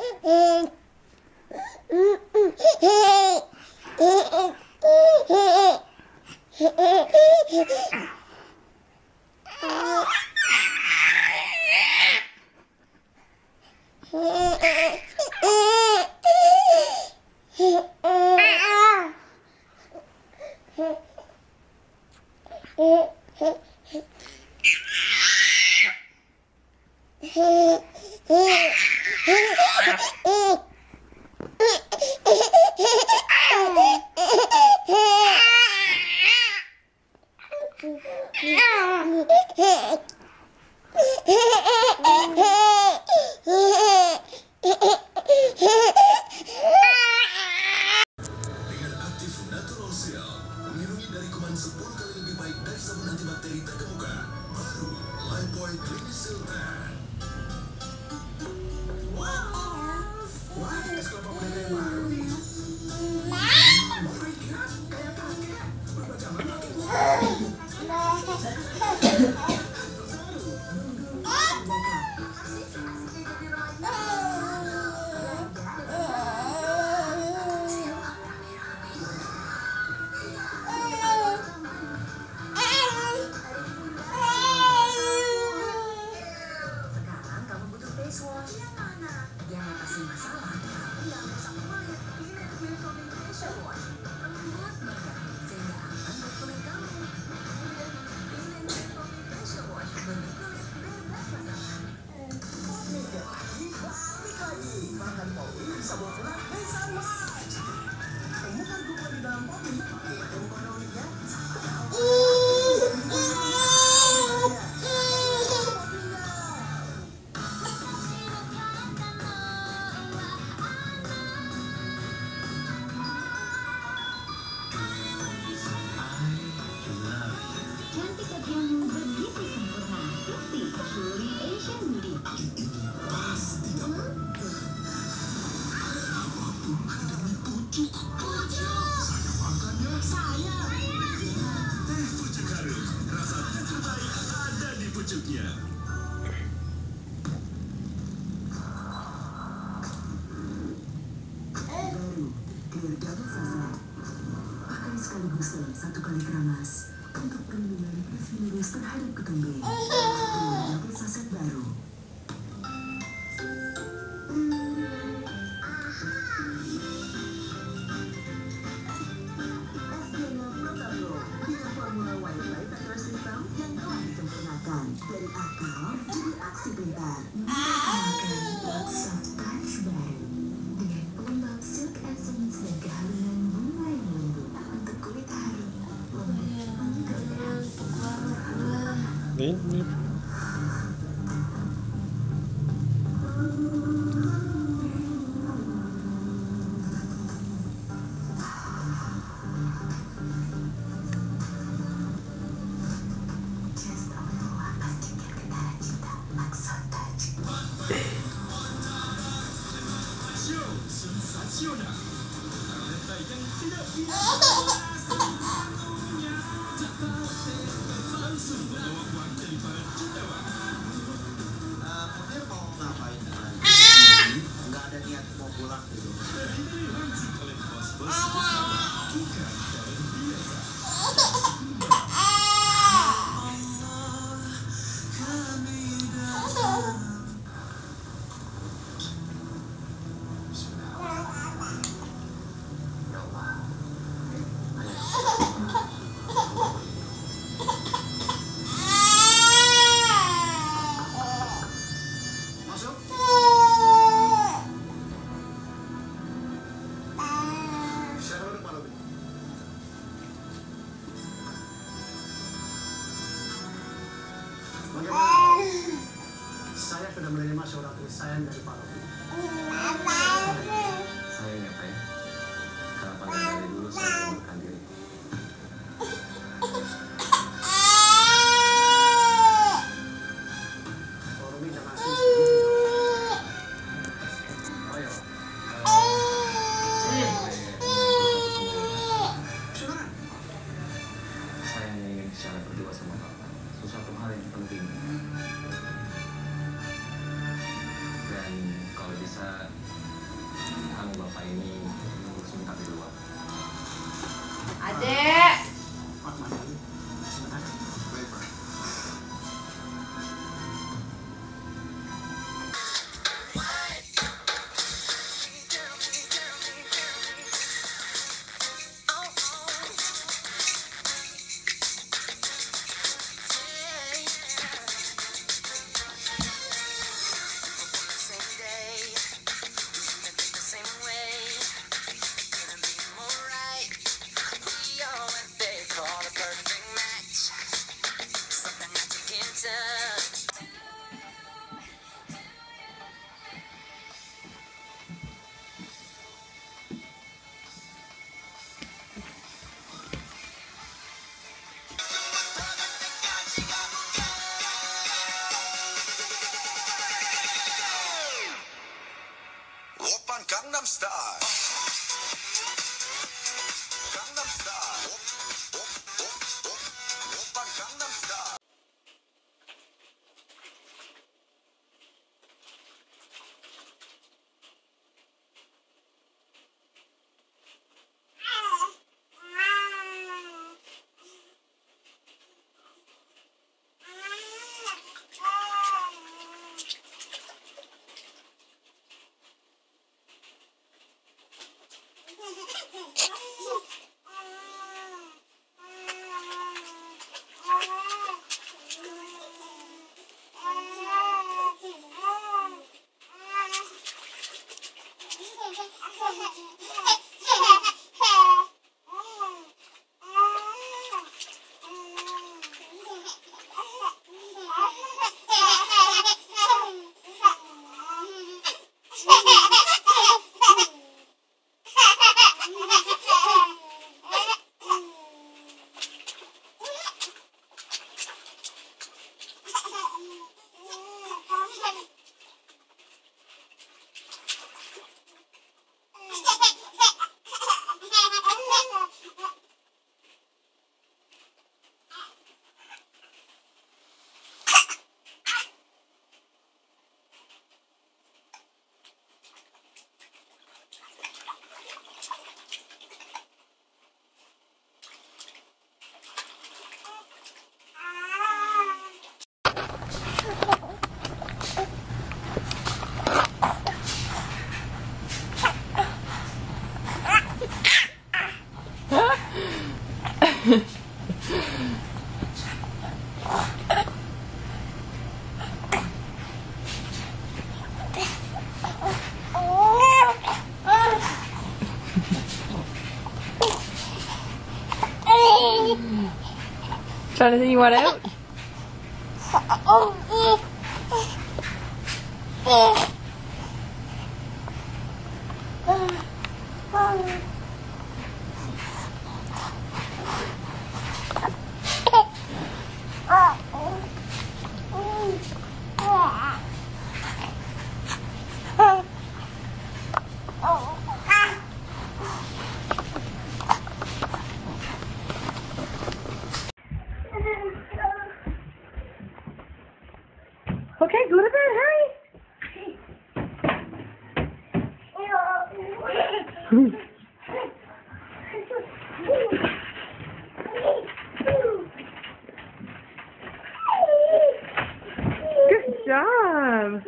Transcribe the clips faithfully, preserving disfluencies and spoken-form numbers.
Ini Gangnam Style. Gangnam Style. Op, op, op, op. Oppa Gangnam Style. Jonathan, you want out? Okay, go to bed, hurry! Good job!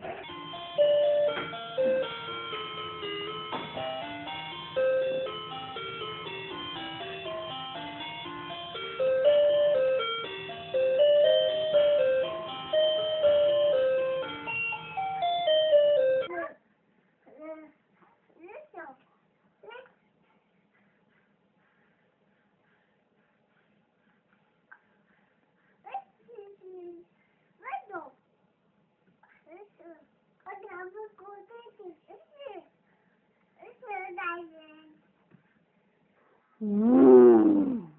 Ooh.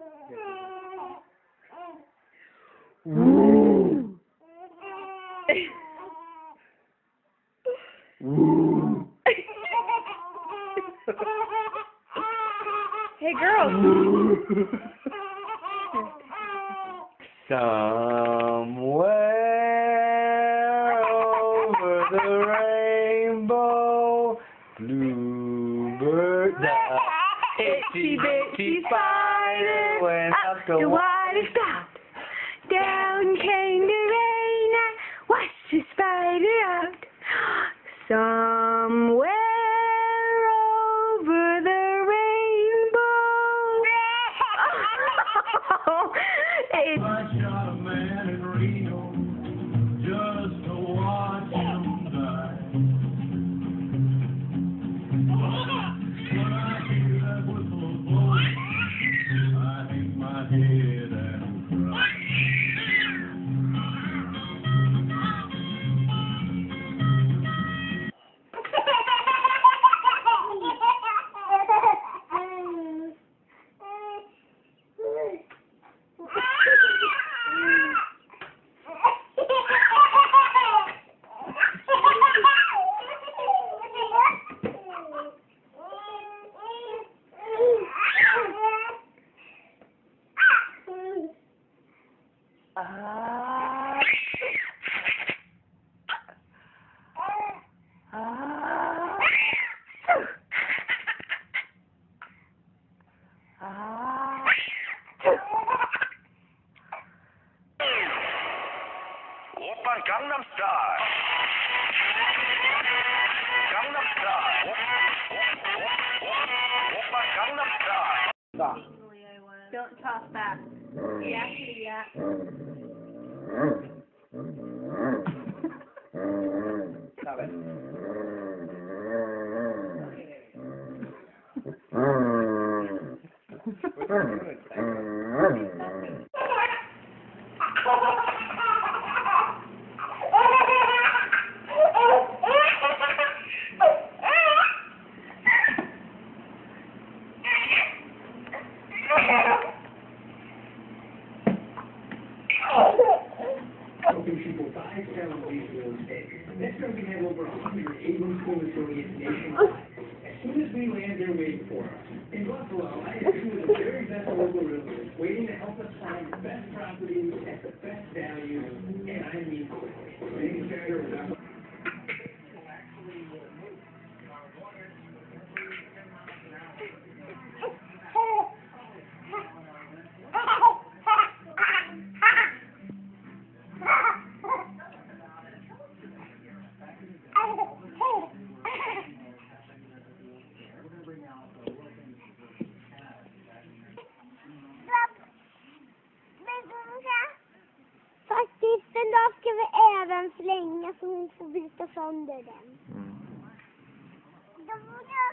Ooh. Ooh. Hey, girl. Somewhere over the rainbow, bluebird, the itsy bitsy spider went up the water spout. Down came the rain and washed the spider out. Somewhere over the rainbow. It's I shot a man in Reno just to watch him die. When I hear that whistle blow, I hang my head and cry. draw. Don't toss back. Yeah, yeah. Stop it. Helping people buy, sell, and lease real estate. Next time we have over one hundred Avon school affiliates nationwide. As soon as we land, they're waiting for us. In Buffalo, I have two of the very best local realtors waiting to help us find the best properties at the best value, and I mean quickly. Making sure enough. Faktiskt, den dag ska vi även slänga så hon får bryta sönder den. Mm. Då borde jag...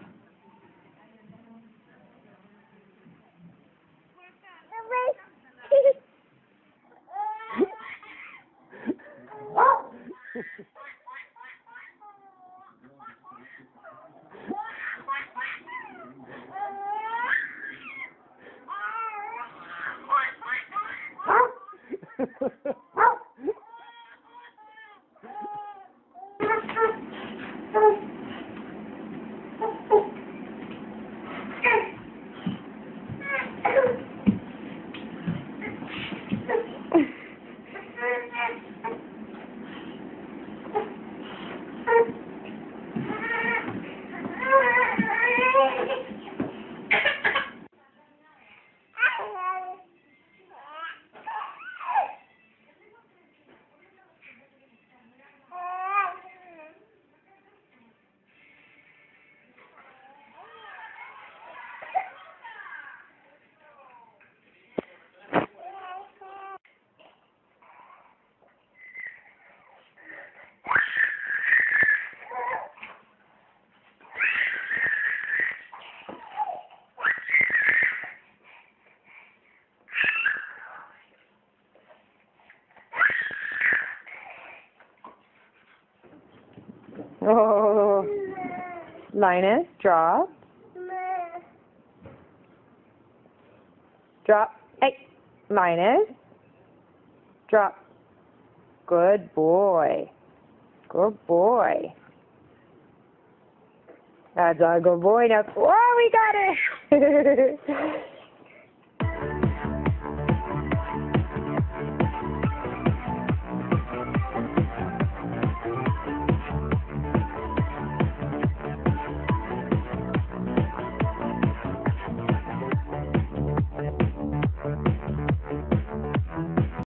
Oh, Linus, drop. Drop. Hey, Linus. Drop. Good boy. Good boy. That's a good boy. Now, oh, we got it.